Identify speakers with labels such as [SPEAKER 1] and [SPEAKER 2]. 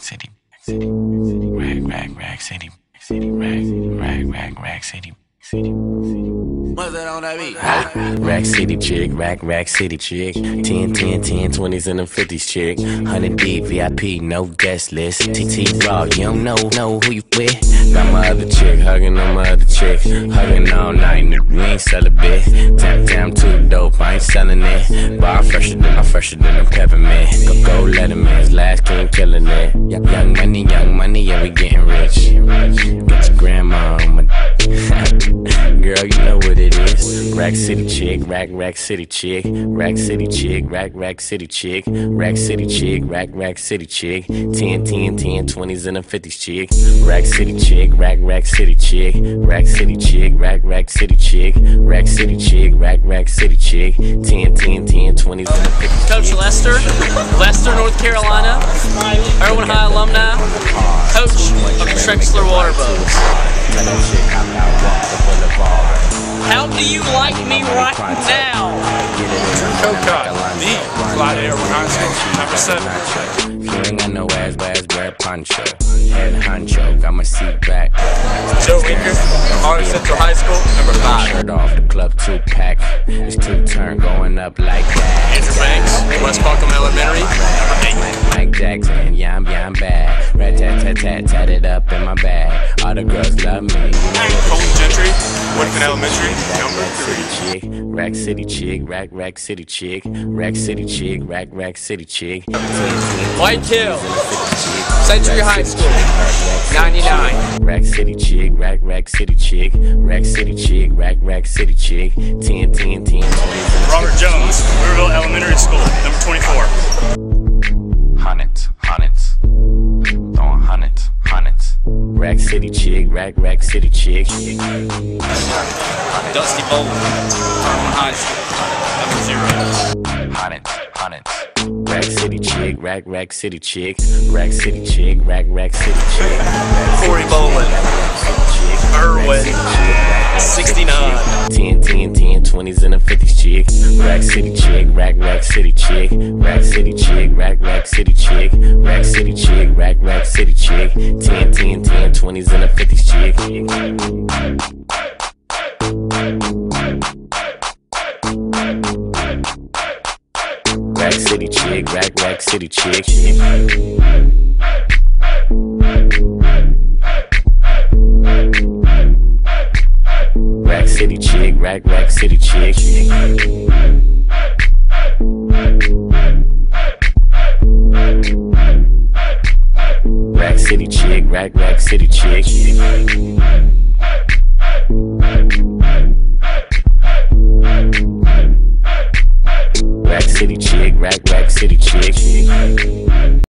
[SPEAKER 1] city, rag city, rag city.
[SPEAKER 2] What's that on that beat?
[SPEAKER 1] Rack City chick, rack city chick. 10, 20s and them 50s chick. 100 deep, VIP, no guest list. TT Raw, you don't know who you with. Got my other chick, hugging on my other chick. Hugging all night, we ain't sell a bit. Damn, too dope, I ain't selling it. But I'm fresher than a peppermint. Go Letterman's last king killing it. Young money, yeah, we getting rich. Get your grandma on my girl, you know what it is. Rack City chick, rack city chick. Rack City chick, rack city chick. Rack City chick, rack city chick. 10, 20s and the 50s chick. Rack City chick, rack city chick. Rack City chick, rack city chick. Rack City chick, rack city chick. 10, 20s and the 50s.
[SPEAKER 3] Coach Lester, North Carolina, Irwin High alumni, coach of the Trexler Water Boats. How do you like me right now?
[SPEAKER 4] Coca, me, Clyde Irwin High School, number 7.
[SPEAKER 1] You ain't got no ass, but ass grab poncho. Head honcho, got my seat back.
[SPEAKER 4] Joe Winker, Harvard Central High School, number 5.
[SPEAKER 1] Shirt off, the club 2-pack. It's 2-turn going up like that.
[SPEAKER 4] Andrew Banks, West Parkham Elementary, number 8.
[SPEAKER 1] Mike Jackson, yeah, I'm bad. Rat tat, tatted up in my bag. All the girls love me.
[SPEAKER 4] Colton Gentry, Woodfin Elementary, number 3.
[SPEAKER 1] Rack City chick, rack city chick. Rack City chick, rack city chick.
[SPEAKER 3] White Hill, Century High School, 99.
[SPEAKER 1] Rack City chick, rack city chick. Rack City chick, rack city chick. 10, 20s.
[SPEAKER 4] Robert Jones, Louisville Elementary School, number 24.
[SPEAKER 1] Hundreds. Throwing hundreds. Rack City chick, rack city chick.
[SPEAKER 3] Dusty Bowl, Irwin High School, number 0.
[SPEAKER 1] Hundreds. Rack City chick, rack city chick. Rack City chick, rack city chick.
[SPEAKER 3] Corey Boland, Irwin, 69.
[SPEAKER 1] 10, 20s and the 50s chick. Rack City chick, rack city chick. Rack City chick, rack city chick. Rack City chick, rack city chick. 10, 20s and the 50s chick. Rack City chick, rack city chick. Rack City chick, rack city chick. Rack City chick, rack city chick. Rack City chick, rack city chick.